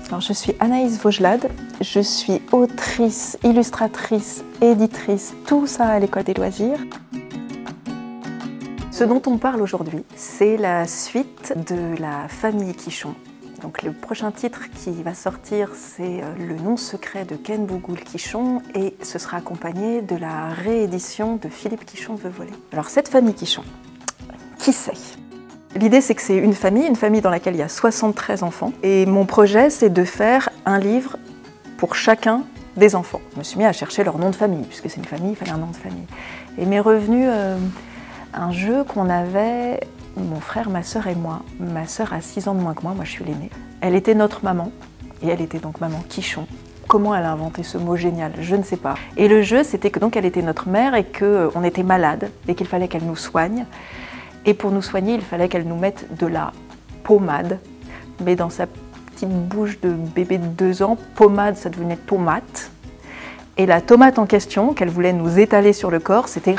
Alors, je suis Anaïs Vaugelade, je suis autrice, illustratrice, éditrice, tout ça à l'École des loisirs. Ce dont on parle aujourd'hui, c'est la suite de la famille Quichon. Donc le prochain titre qui va sortir, c'est Le nom secret de Ken Bougoul Quichon et ce sera accompagné de la réédition de Philippe Quichon veut voler. Alors cette famille Quichon, qui c'est ? L'idée, c'est que c'est une famille dans laquelle il y a 73 enfants. Et mon projet, c'est de faire un livre pour chacun des enfants. Je me suis mis à chercher leur nom de famille, puisque c'est une famille, il fallait un nom de famille. Et m'est revenu un jeu qu'on avait, mon frère, ma sœur et moi. Ma sœur a 6 ans de moins que moi je suis l'aînée. Elle était notre maman, et elle était donc maman Quichon. Comment elle a inventé ce mot génial, je ne sais pas. Et le jeu, c'était que donc elle était notre mère et qu'on était malade, et qu'il fallait qu'elle nous soigne. Et pour nous soigner, il fallait qu'elle nous mette de la pommade, mais dans sa petite bouche de bébé de 2 ans, pommade, ça devenait tomate. Et la tomate en question, qu'elle voulait nous étaler sur le corps, c'était...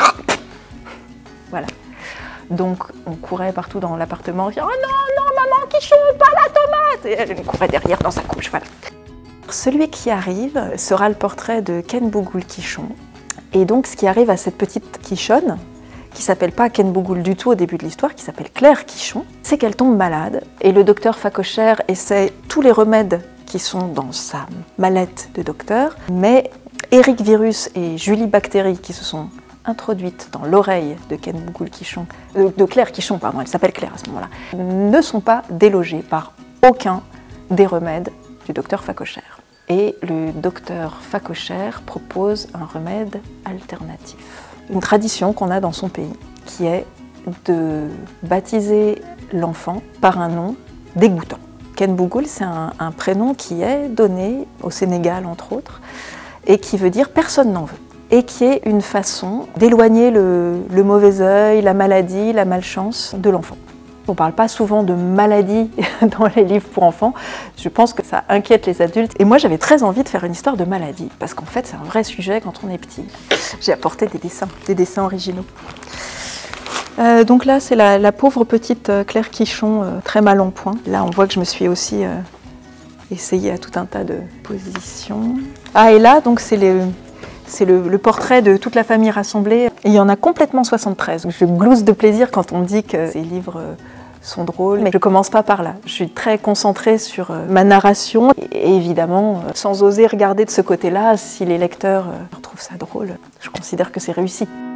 Voilà. Donc on courait partout dans l'appartement, on disait « Oh non, non, maman Quichon, pas la tomate !» Et elle courait derrière dans sa couche, voilà. Celui qui arrive sera le portrait de Ken Bougoul Quichon. Et donc ce qui arrive à cette petite quichonne, qui s'appelle pas Ken Bougoul du tout au début de l'histoire, qui s'appelle Claire Quichon, c'est qu'elle tombe malade et le docteur Facochère essaie tous les remèdes qui sont dans sa mallette de docteur, mais Eric Virus et Julie Bactérie qui se sont introduites dans l'oreille de Ken Bougoul Quichon, de Claire Quichon, pardon, elle s'appelle Claire à ce moment-là, ne sont pas délogées par aucun des remèdes du docteur Facochère. Et le docteur Facochère propose un remède alternatif. Une tradition qu'on a dans son pays, qui est de baptiser l'enfant par un nom dégoûtant. Ken Bougoul, c'est un prénom qui est donné au Sénégal, entre autres, et qui veut dire « personne n'en veut », et qui est une façon d'éloigner le mauvais œil, la maladie, la malchance de l'enfant. On ne parle pas souvent de maladie dans les livres pour enfants. Je pense que ça inquiète les adultes. Et moi, j'avais très envie de faire une histoire de maladie, parce qu'en fait, c'est un vrai sujet quand on est petit. J'ai apporté des dessins originaux. Donc là, c'est la pauvre petite Claire Quichon, très mal en point. Là, on voit que je me suis aussi essayée à tout un tas de positions. Ah, et là, donc, c'est le portrait de toute la famille rassemblée. Et il y en a complètement 73. Je glousse de plaisir quand on me dit que ces livres sont drôles, mais je ne commence pas par là. Je suis très concentrée sur ma narration et évidemment, sans oser regarder de ce côté-là, si les lecteurs trouvent ça drôle, je considère que c'est réussi.